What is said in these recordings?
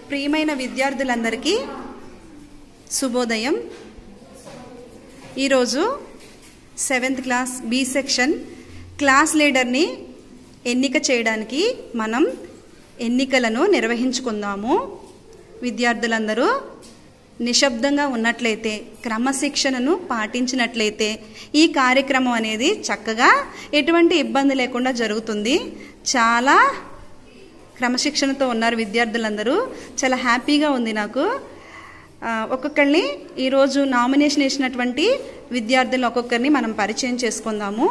ప్రియమైన విద్యార్థులందరికీ శుభోదయం. ఈరోజు 7th class B section class లీడర్ని ఎన్నిక చేయడానికి మనం ఎన్నికలను నిర్వహించుకుందాము. విద్యార్థులందరూ నిశ్శబ్దంగా ఉన్నట్లయితే, క్రమశిక్షణను పాటించినట్లయితే ఈ కార్యక్రమం అనేది చక్కగా ఎటువంటి ఇబ్బంది లేకుండా జరుగుతుంది. చాలా క్రమశిక్షణతో ఉన్నారు విద్యార్థులందరూ. చాలా హ్యాపీగా ఉంది నాకు. ఒక్కొక్కరిని ఈరోజు నామినేషన్ వేసినటువంటి విద్యార్థులు ఒక్కొక్కరిని మనం పరిచయం చేసుకుందాము.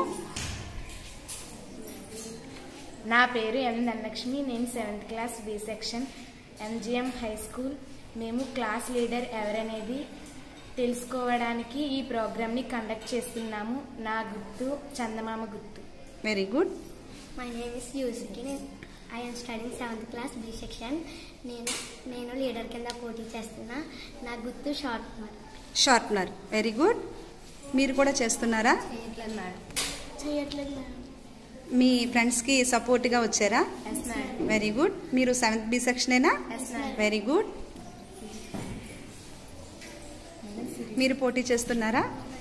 నా పేరు ఎం ధనలక్ష్మి. నేను 7th class B section MGM high school. మేము క్లాస్ లీడర్ ఎవరనేది తెలుసుకోవడానికి ఈ ప్రోగ్రామ్ని కండక్ట్ చేస్తున్నాము. నా గుర్తు చందమామ గుర్తు. Very good. My name is యూసిటీ. I am studying 7th class B section. నేను లీడర్ కింద పోటీ చేస్తున్నా. నా గుర్తు షార్ప్నర్. Very good. మీరు కూడా చేస్తున్నారా? చేయట్లేదు మేడం. మీ ఫ్రెండ్స్కి సపోర్ట్గా వచ్చారా? Very good. మీరు 7th బి సెక్షనేనా? Very good. మీరు పోటీ చేస్తున్నారా?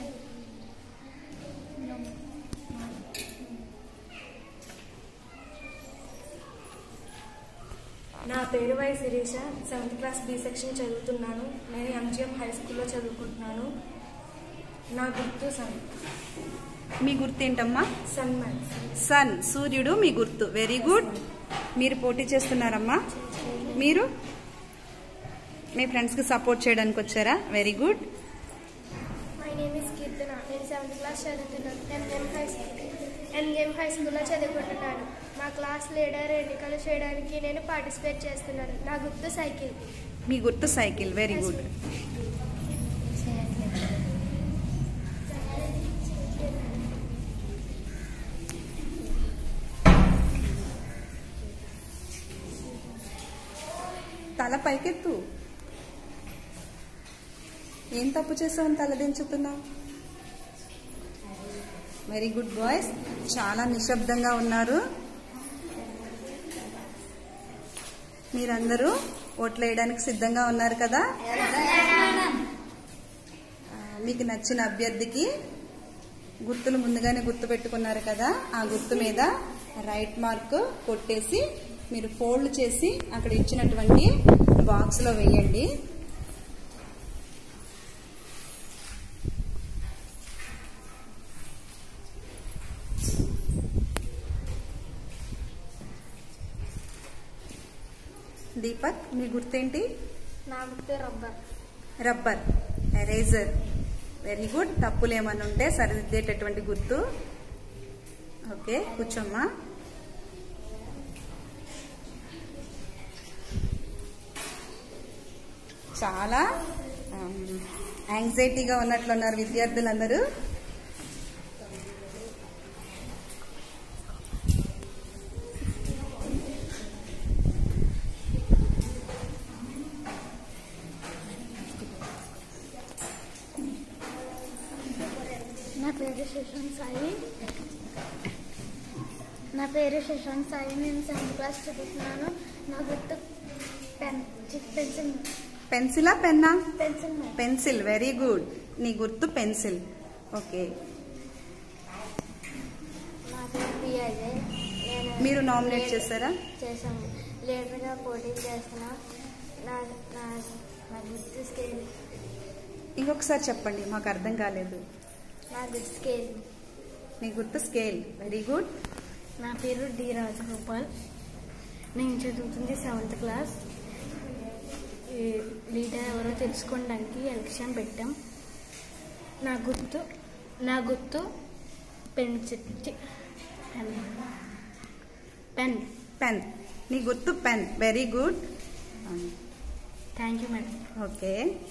నా పేరు Y Sirisha. 7th class B section చదువుతున్నాను. నేను ఎంజిఎం హై స్కూల్లో చదువుకుంటున్నాను. నా గుర్తు సన్. మీ గుర్తు ఏంటమ్మా? సన్. సూర్యుడు మీ గుర్తు. Very good. మీరు పోటీ చేస్తున్నారమ్మా? మీరు మీ ఫ్రెండ్స్కి సపోర్ట్ చేయడానికి వచ్చారా? Very good. My name is Keerthana. నేను 7th క్లాస్ చదువుతున్నాను. ఎంజిఎం హై స్కూల్లో చదువుకుంటున్నాను. మా క్లాస్ లీడర్ ఎన్నికలు చేయడానికి నేను పార్టిసిపేట్ చేస్తున్నాను. నా గుర్తు సైకిల్. మీ గుర్తు సైకిల్. Very good. తల పైకెత్తు. ఏం తప్పు చేసావు తలదించుతున్నావు? Very good boys. చాలా నిశ్శబ్దంగా ఉన్నారు. మీరందరూ ఓట్లు వేయడానికి సిద్ధంగా ఉన్నారు కదా? మీకు నచ్చిన అభ్యర్థికి గుర్తులు ముందుగానే గుర్తు పెట్టుకున్నారు కదా? ఆ గుర్తు మీద రైట్ మార్క్ కొట్టేసి మీరు ఫోల్డ్ చేసి అక్కడ ఇచ్చినటువంటి బాక్స్లో వేయండి. దీపక్, మీ గుర్తేంటి? నా గుర్తు రబ్బర్. ఎరేజర్. Very good. తప్పులు ఏమన్నా ఉంటే సరిదిద్దేటటువంటి గుర్తు. ఓకే, కూర్చోమ్మా. చాలా యాంగ్జైటీగా ఉన్నట్లున్నారు విద్యార్థులందరూ. నా పేరు శశాంక్ సాయి. నేను 7th క్లాస్ చదువుతున్నాను. నా గుర్తు పెన్సిల్. పెన్సిలా పెన్నా? పెన్సిల్. పెన్సిల్. Very good. నీ గుర్తు పెన్సిల్. ఓకే. నా పేరు పిఐ. మీరు నామినేట్ చేశారా? చేశాము. లీడర్గా పోటీ చేస్తున్నా. నా గుర్తు స్కేల్. ఇంకొకసారి చెప్పండి, మాకు అర్థం కాలేదు. నా గుర్తు స్కేల్. నీ గుర్తు స్కేల్. Very good. నా పేరు డి రాజగోపాల్. నేను చదువుతుంది 7th క్లాస్. లీడర్ ఎవరో తెలుసుకోవడానికి ఎలక్షన్ పెట్టాం. నా గుర్తు పెన్. నీ గుర్తు pen. Very good. Thank you madam. Okay.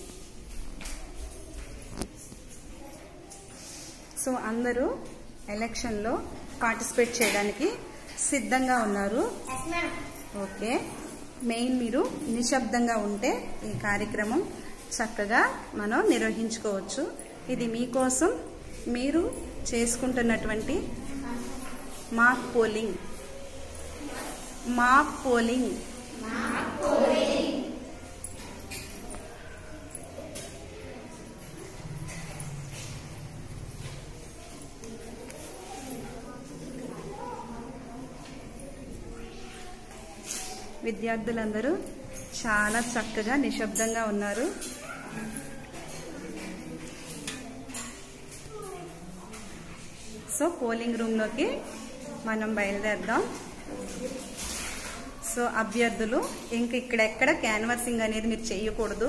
So అందరూ ఎలక్షన్లో పార్టిసిపేట్ చేయడానికి సిద్ధంగా ఉన్నారు. ఓకే. మెయిన్ మీరు నిశ్శబ్దంగా ఉంటే ఈ కార్యక్రమం చక్కగా మనం నిర్వహించుకోవచ్చు. ఇది మీకోసం మీరు చేసుకుంటున్నటువంటి మాక్ పోలింగ్. విద్యార్థులందరూ చాలా చక్కగా నిశ్శబ్దంగా ఉన్నారు. సో పోలింగ్ రూమ్లోకి మనం బయలుదేరదాం. సో అభ్యర్థులు ఇంక ఇక్కడెక్కడ క్యాన్వర్సింగ్ అనేది మీరు చేయకూడదు.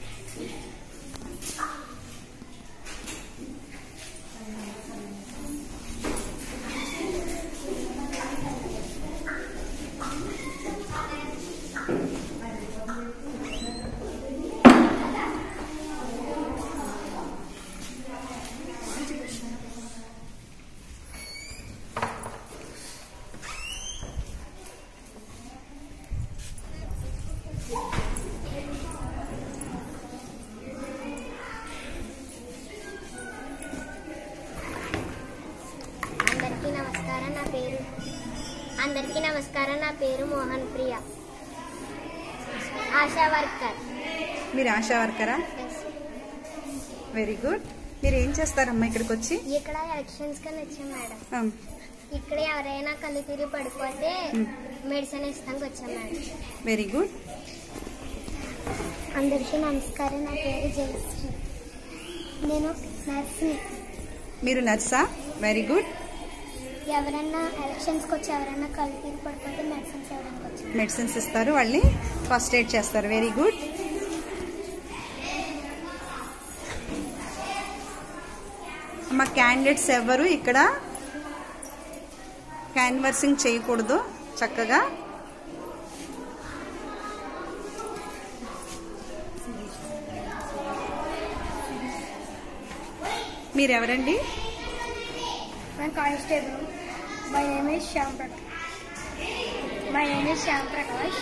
అందరికీ నమస్కారం. నా పేరు మోహన్ ప్రియ, ఆశా వర్కర్. మీరు ఆశా వర్కరా? Very good. మీరు ఏం చేస్తారమ్మా ఇక్కడికి వచ్చి? ఇక్కడ ఎలక్షన్స్ కని వచ్చాం మేడం. ఇక్కడ ఎవరైనా కళ్ళు తిరిగి పడిపోతే మెడిసిన్ ఇస్తానికి వచ్చాం మేడం. Very good. అందరికీ నమస్కారం. నా పేరు జయశ్రీ, నేను నర్స్ని. మీరు నర్సా? Very good. ఎవరైనా ఎలక్షన్స్కి వచ్చి ఎవరైనా కళ్ళు తిరిగి పడిపోతే మెడిసిన్స్ ఇవ్వడానికి వచ్చాం. మెడిసిన్స్ ఇస్తారు, వాళ్ళని ఫస్ట్ ఎయిడ్ చేస్తారు. Very good. మా క్యాండిడేట్స్ ఎవరు ఇక్కడ క్యాన్వర్సింగ్ చేయకూడదు. చక్కగా మీరెవరండి? Constable. My name is Shyam Prakash.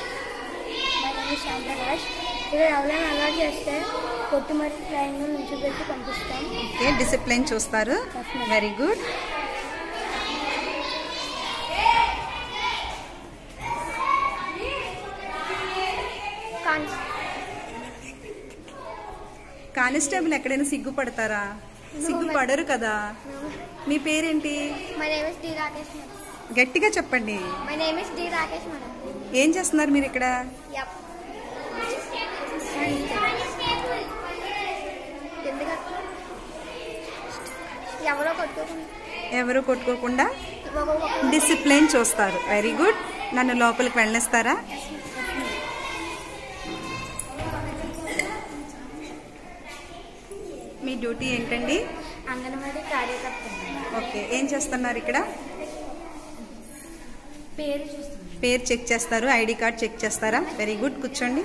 ఇక్కడ ఎవరైనా అలా చేస్తే కొట్టి మరి లైన్లో నుంచి పెట్టి పంపిస్తాం. ఓకే, డిసిప్లిన్ చూస్తారు. Very good. కానిస్టేబుల్ ఎక్కడైనా సిగ్గుపడతారా? సిగ్గుపడరు కదా. మీ పేరేంటి? My name is D Rakesh madam. గట్టిగా చెప్పండి. My name is D Rakesh madam. ఏం చేస్తున్నారు మీరు ఇక్కడ? ఎవరు కొట్టుకోకుండా డిసిప్లిన్ చూస్తారు. Very good. నన్ను లోపలికి వెళ్ళనిస్తారా? మీ డ్యూటీ ఏంటండి? అంగన్వాడీ కార్యకర్త. ఓకే, ఏం చేస్తున్నారు ఇక్కడ? పేరు చెక్ చేస్తారు, ఐడి కార్డ్ చెక్ చేస్తారా? Very good. కూర్చోండి.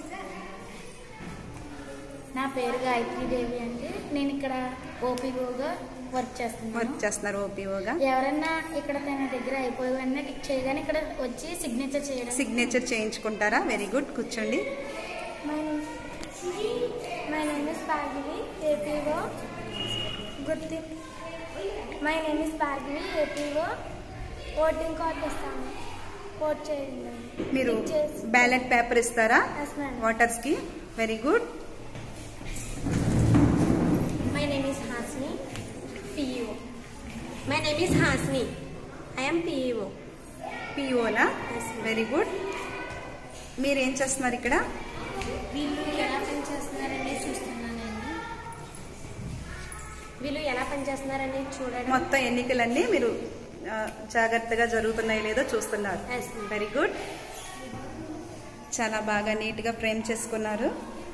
నా పేరు గాయత్రి దేవి అండి. నేను ఇక్కడ ఓపీఓగా వర్క్ చేస్తున్నారు. ఓపీఓగా. ఎవరన్నా ఇక్కడ తన దగ్గర అయిపోయినా చేయగానే ఇక్కడ వచ్చి సిగ్నేచర్ చేయించుకుంటారా? Very good. కూర్చోండి. My name is Bhargavi, APO. My name is Bhargavi, APO. Voting card ఇస్తాను, ఓట్ చేయండి. మీరు బ్యాలెట్ పేపర్ ఇస్తారా ఓటర్స్ కి? Very good. My name is Hasni, PEO. My name is Hasni, I am PEO. PEOనా? Very good. మీరేం చేస్తున్నారు ఇక్కడ? వీళ్ళు ఎలా పనిచేస్తున్నారనేది చూడండి. మొత్తం ఎన్నికలన్నీ మీరు జాగ్రత్తగా జరుగుతున్నాయో లేదో చూస్తున్నారు. Very good. చాలా బాగా నీట్గా ఫ్రేమ్ చేసుకున్నారు.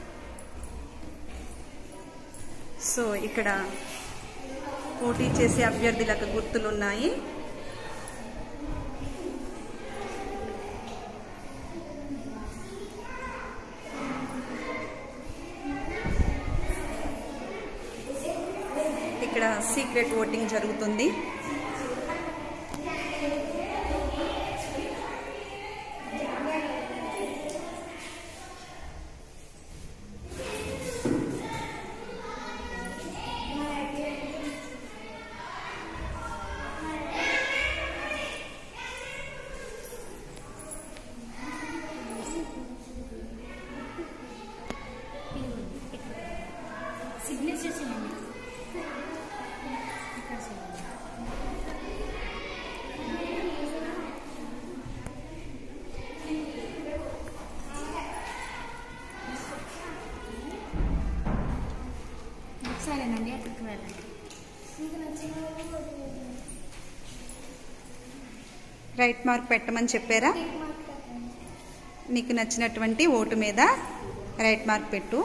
సో ఇక్కడ పోటీ చేసే అభ్యర్థులకు గుర్తులు ఉన్నాయి. ఇక్కడ సీక్రెట్ ఓటింగ్ జరుగుతుంది. మేడం. రైట్ మార్క్ పెట్టమని చెప్పారా? నీకు నచ్చినటువంటి ఓటు మీద రైట్ మార్క్ పెట్టు.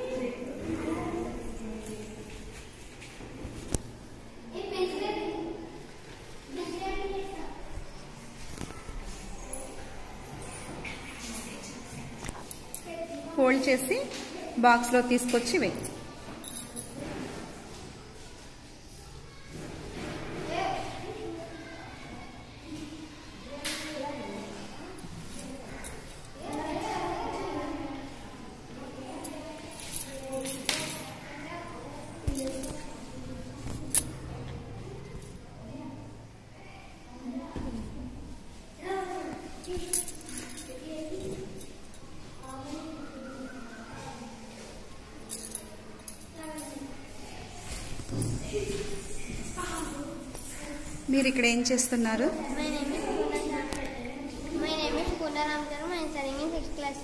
ఫోల్డ్ చేసి బాక్స్లో తీసుకొచ్చి వెయ్యి. మీరు ఇక్కడ ఏం చేస్తున్నారు? My name is Poona Ramcharan. I am studying in 6th class.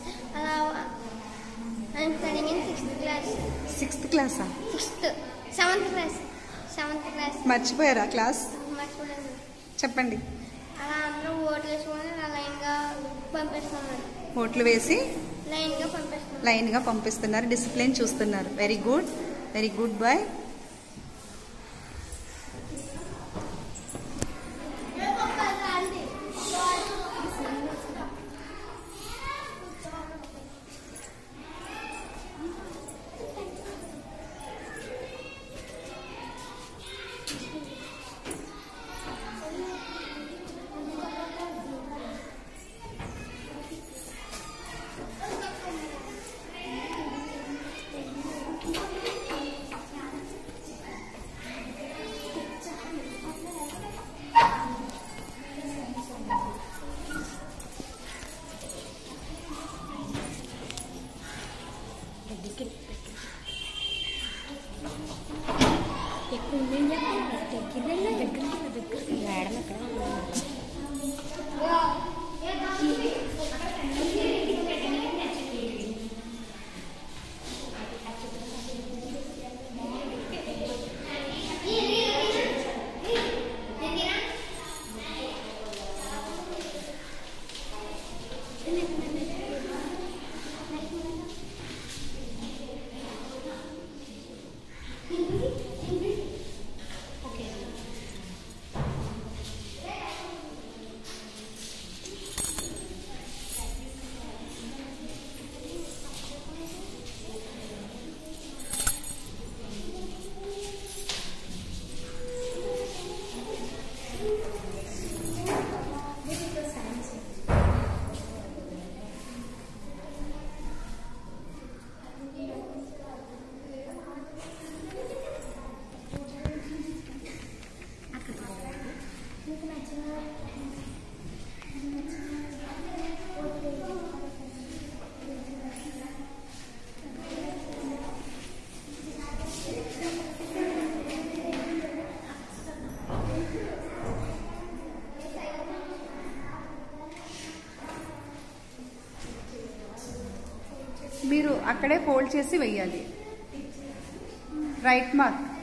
I am studying in 6th class. 6th క్లాసా? 7th class. మర్చిపోయారా క్లాస్? మర్చిపోలేదు. చెప్పండి. అలా అందరూ ఓట్లు వేసుకొని లైన్గా పంపిస్తున్నారు. ఓట్లు వేసి లైన్గా పంపిస్తున్నారు. డిసిప్లిన్ చూస్తున్నారు. Very good boy. మీరు అక్కడే ఫోల్డ్ చేసి వెయ్యాలి. Right mark.